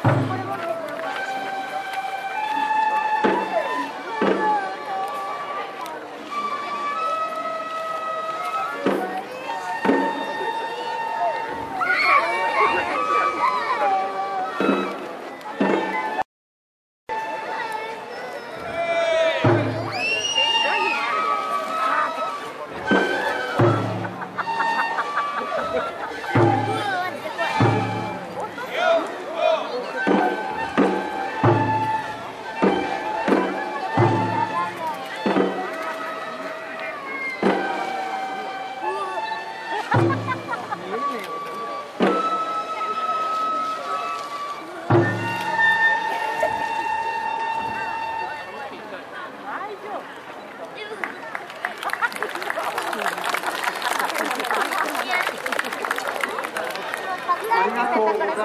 ありがとうございました。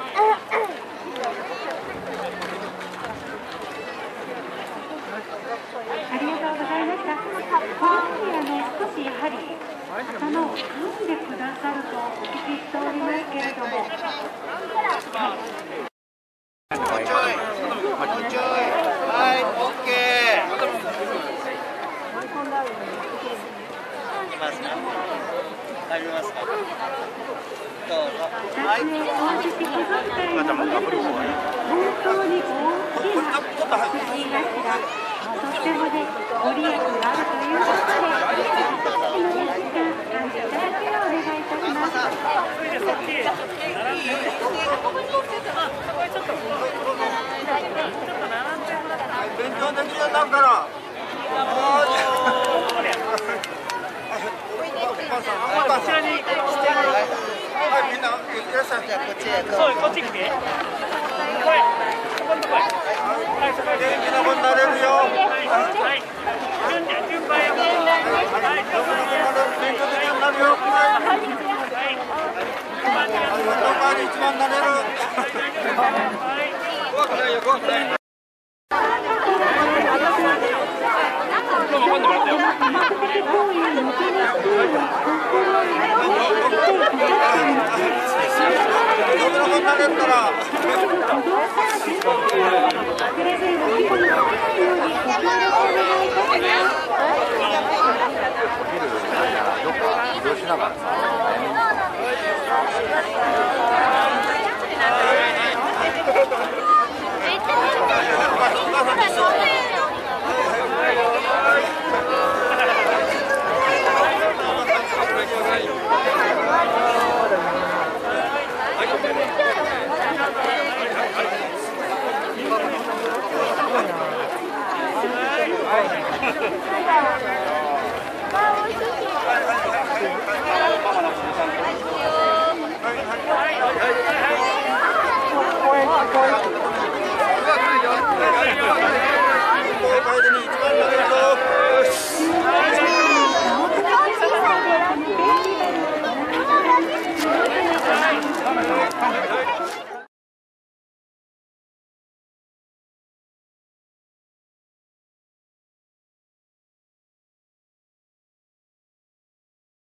コロンビアの少しやはり頭を組んでくださるとお聞きしておりますけれども。 はい、オッケー。いますか。入りますか。どうぞ。はい。 本当に大きな藤井頭、とってもね、ご利益があるということで、私の時間感じいただければお願いいたします。 勉強できるようになるから。こちらに。はい、みんないらっしゃい。じゃあこっちへ。そう、こっち来て。これ、そこのとこへ。はい、そこへ。元気な子になれるよ。はい。順番よ。はい。勉強できるようになるよ。はい。一番なれる。怖くないよ、怖くない。はい。